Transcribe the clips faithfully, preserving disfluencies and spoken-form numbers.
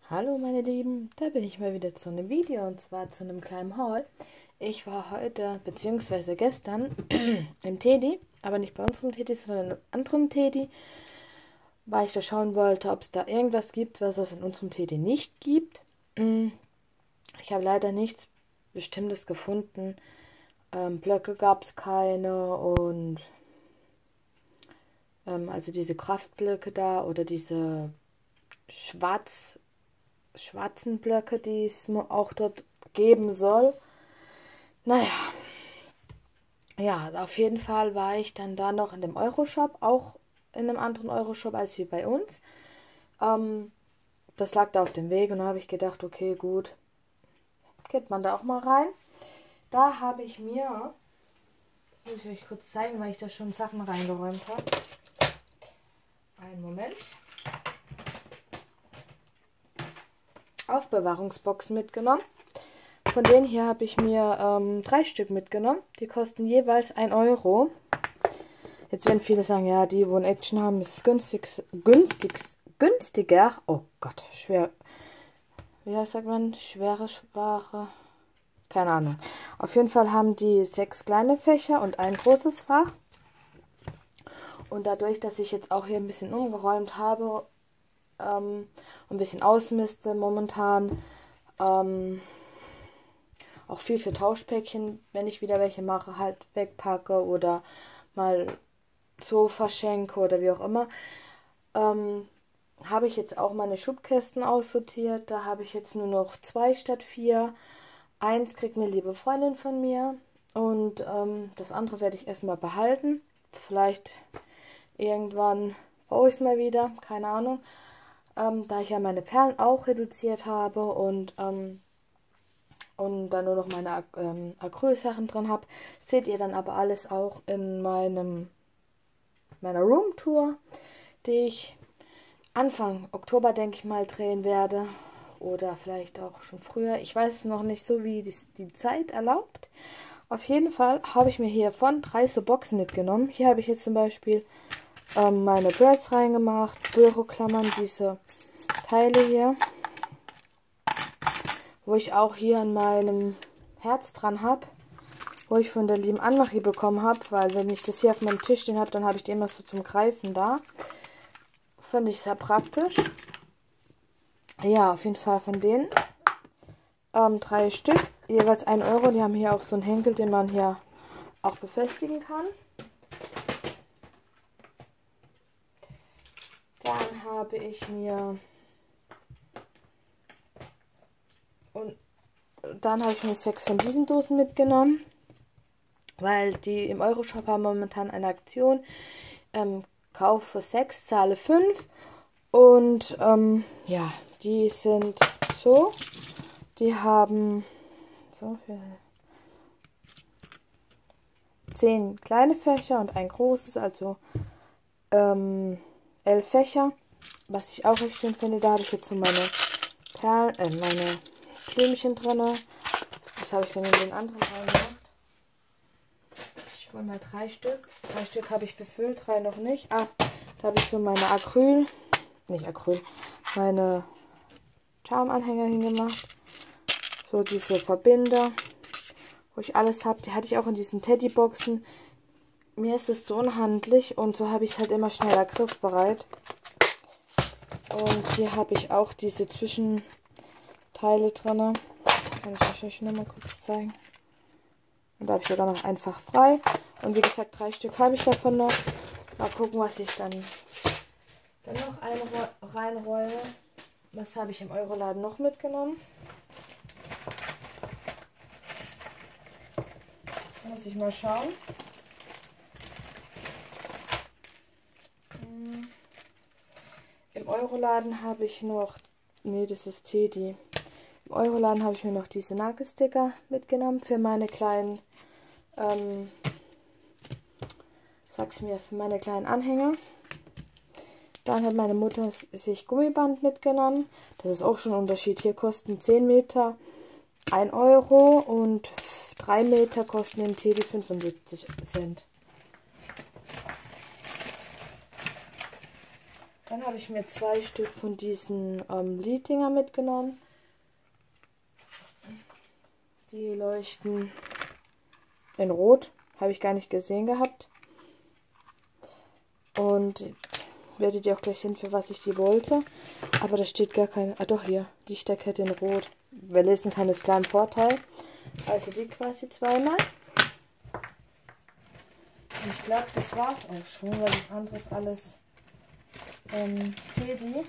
Hallo meine Lieben, da bin ich mal wieder zu einem Video und zwar zu einem kleinen Haul. Ich war heute bzw. gestern im Teddy, aber nicht bei unserem Teddy, sondern in einem anderen Teddy, weil ich da schauen wollte, ob es da irgendwas gibt, was es in unserem Teddy nicht gibt. Ich habe leider nichts Bestimmtes gefunden. Ähm, Blöcke gab es keine und ähm, also diese Kraftblöcke da oder diese schwarz schwarzen Blöcke, die es auch dort geben soll. Naja, ja, auf jeden Fall war ich dann da noch in dem Euroshop, auch in einem anderen Euroshop als wie bei uns. Ähm, das lag da auf dem Weg und da habe ich gedacht, okay, gut, geht man da auch mal rein. Da habe ich mir, das muss ich euch kurz zeigen, weil ich da schon Sachen reingeräumt habe. Einen Moment. Aufbewahrungsboxen mitgenommen. Von denen hier habe ich mir ähm, drei Stück mitgenommen. Die kosten jeweils ein Euro. Jetzt werden viele sagen, ja, die, wo ein Action haben, ist günstig, günstig, günstiger. Oh Gott, schwer. Wie heißt sagt man? Schwere Sprache. Keine Ahnung. Auf jeden Fall haben die sechs kleine Fächer und ein großes Fach. Und dadurch, dass ich jetzt auch hier ein bisschen umgeräumt habe, ähm, ein bisschen ausmiste momentan, ähm, auch viel für Tauschpäckchen, wenn ich wieder welche mache, halt wegpacke oder mal so verschenke oder wie auch immer, ähm, habe ich jetzt auch meine Schubkästen aussortiert. Da habe ich jetzt nur noch zwei statt vier. Eins kriegt eine liebe Freundin von mir und ähm, das andere werde ich erstmal behalten. Vielleicht irgendwann brauche ich es mal wieder, keine Ahnung. Ähm, da ich ja meine Perlen auch reduziert habe und ähm, und dann nur noch meine ähm, Acrylsachen drin habe, seht ihr dann aber alles auch in meinem meiner Roomtour, die ich Anfang Oktober, denke ich mal, drehen werde. Oder vielleicht auch schon früher. Ich weiß es noch nicht so, wie die, die Zeit erlaubt. Auf jeden Fall habe ich mir hier von drei so Boxen mitgenommen. Hier habe ich jetzt zum Beispiel ähm, meine Birds reingemacht, Büroklammern, diese Teile hier, wo ich auch hier an meinem Herz dran habe, wo ich von der lieben Annemarie bekommen habe, weil wenn ich das hier auf meinem Tisch stehen habe, dann habe ich die immer so zum Greifen da. Finde ich sehr praktisch. Ja, auf jeden Fall von denen. Ähm, drei Stück, jeweils ein Euro. Die haben hier auch so einen Henkel, den man hier auch befestigen kann. Dann habe ich mir und dann habe ich mir sechs von diesen Dosen mitgenommen, weil die im Euroshop haben momentan eine Aktion. Ähm, kaufe sechs, zahle fünf. Und ähm, ja, die sind so. Die haben so für zehn kleine Fächer und ein großes, also ähm, elf Fächer. Was ich auch recht schön finde, da habe ich jetzt so meine Perlen, äh, meine Blümchen drin. Was habe ich denn in den anderen reingemacht? Ich hole mal drei Stück. Drei Stück habe ich befüllt, drei noch nicht. Ah, da habe ich so meine Acryl, nicht Acryl, meine Charmanhänger hingemacht. So diese Verbinder, wo ich alles habe. Die hatte ich auch in diesen Teddyboxen. Mir ist es so unhandlich und so habe ich es halt immer schneller griffbereit. Und hier habe ich auch diese Zwischenteile drin. Kann ich euch noch mal kurz zeigen. Und da habe ich sogar noch einfach frei. Und wie gesagt, drei Stück habe ich davon noch. Mal gucken, was ich dann, dann noch reinräume. Was habe ich im Euroladen noch mitgenommen? Jetzt muss ich mal schauen. Im Euroladen habe ich noch, nee, das ist Teddy. Im Euroladen habe ich mir noch diese Nagelsticker mitgenommen für meine kleinen, ähm, sag's mir, für meine kleinen Anhänger. Dann hat meine Mutter sich Gummiband mitgenommen. Das ist auch schon ein Unterschied. Hier kosten zehn Meter ein Euro und drei Meter kosten im Teddy fünfundsiebzig Cent. Dann habe ich mir zwei Stück von diesen ähm, Liddinger mitgenommen. Die leuchten in Rot. Habe ich gar nicht gesehen gehabt. Und werdet ihr auch gleich sehen, für was ich die wollte. Aber da steht gar keine... Ah doch, hier. Lichterkette in Rot. Wer lesen kann, ist klar ein Vorteil. Also die quasi zweimal. Und ich glaube, das war es auch schon, weil das andere ist alles ähm, Teddy.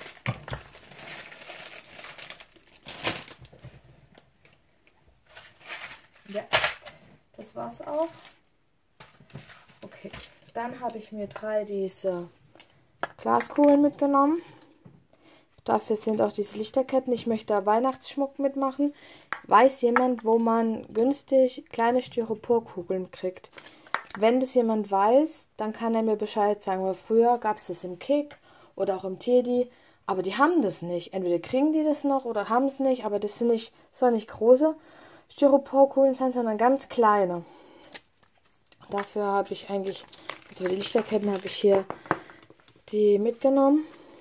Ja, das war's auch. Okay, dann habe ich mir drei diese Glaskugeln mitgenommen. Dafür sind auch diese Lichterketten. Ich möchte da Weihnachtsschmuck mitmachen. Weiß jemand, wo man günstig kleine Styroporkugeln kriegt? Wenn das jemand weiß, dann kann er mir Bescheid sagen. Weil früher gab es das im Kick oder auch im Teddy. Aber die haben das nicht. Entweder kriegen die das noch oder haben es nicht. Aber das sind nicht, soll nicht große Styroporkugeln sein, sondern ganz kleine. Dafür habe ich eigentlich, also die Lichterketten habe ich hier die mitgenommen.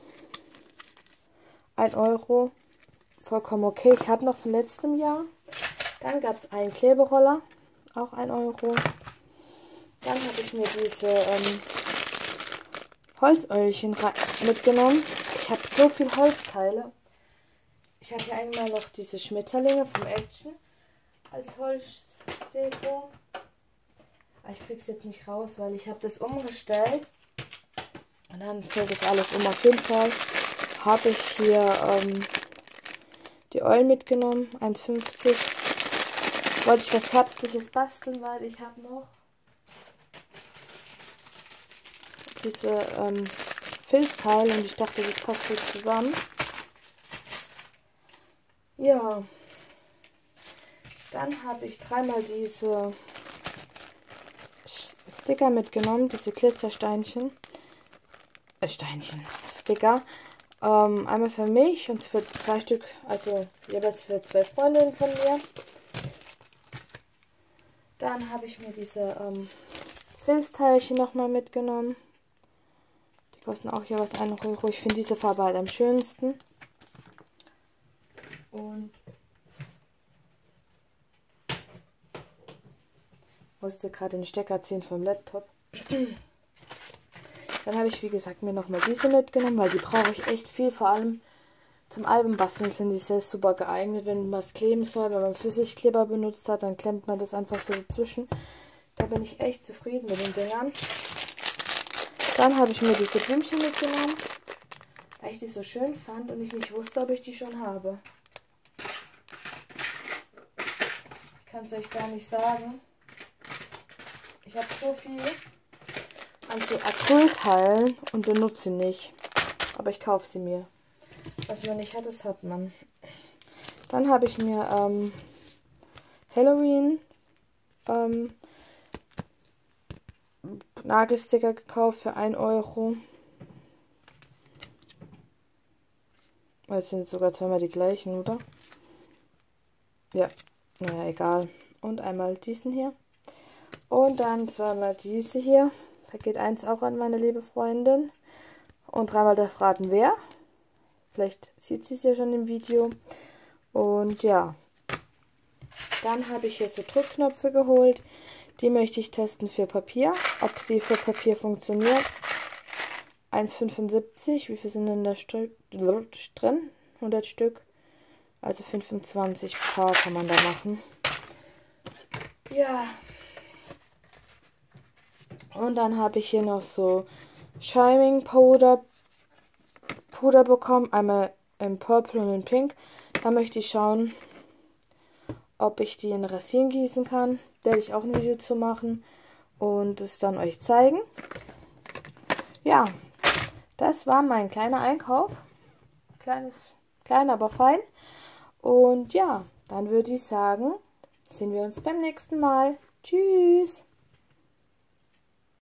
ein Euro. Vollkommen okay. Ich habe noch von letztem Jahr. Dann gab es einen Kleberoller. Auch ein Euro. Dann habe ich mir diese ähm, Holzöhrchen mitgenommen. Ich habe so viele Holzteile. Ich habe hier einmal noch diese Schmetterlinge vom Action als Holzdeko. Ich kriege es jetzt nicht raus, weil ich habe das umgestellt. Und dann fällt das alles um. Auf jeden Fall habe ich hier ähm, die Eulen mitgenommen. eins fünfzig. Wollte ich was Herbstliches basteln, weil ich habe noch diese ähm, Filzteile und ich dachte, das passt gut zusammen. Ja. Dann habe ich dreimal diese Sticker mitgenommen, diese Glitzersteinchen. Äh, Steinchen. Sticker. Ähm, einmal für mich und für zwei Stück, also jeweils für zwei Freundinnen von mir. Dann habe ich mir diese ähm, Filzteilchen nochmal mitgenommen. Die kosten auch jeweils ein Euro. Ich finde diese Farbe halt am schönsten. Und musste gerade den Stecker ziehen vom Laptop. Dann habe ich, wie gesagt, mir nochmal diese mitgenommen, weil die brauche ich echt viel. Vor allem zum Albenbasteln sind die sehr super geeignet, wenn man was kleben soll. Wenn man Flüssigkleber benutzt hat, dann klemmt man das einfach so dazwischen. Da bin ich echt zufrieden mit den Dingern. Dann habe ich mir diese Blümchen mitgenommen, weil ich die so schön fand und ich nicht wusste, ob ich die schon habe. Ich kann es euch gar nicht sagen. Ich habe so viel an so Acrylteilen und benutze sie nicht. Aber ich kaufe sie mir. Was man nicht hat, das hat man. Dann habe ich mir ähm, Halloween ähm, Nagelsticker gekauft für ein Euro. Jetzt sind sogar zweimal die gleichen, oder? Ja, naja, egal. Und einmal diesen hier. Und dann zweimal diese hier. Da geht eins auch an meine liebe Freundin. Und dreimal darf raten, wer. Vielleicht sieht sie es ja schon im Video. Und ja. Dann habe ich hier so Drückknöpfe geholt. Die möchte ich testen für Papier. Ob sie für Papier funktioniert. eins fünfundsiebzig. Wie viel sind denn da drin? hundert Stück. Also fünfundzwanzig Paar kann man da machen. Ja. Und dann habe ich hier noch so Shining Powder Puder bekommen. Einmal in Purple und in Pink. Da möchte ich schauen, ob ich die in Resin gießen kann. Da werde ich auch ein Video zu machen und es dann euch zeigen. Ja, das war mein kleiner Einkauf. Kleines, klein, aber fein. Und ja, dann würde ich sagen, sehen wir uns beim nächsten Mal. Tschüss!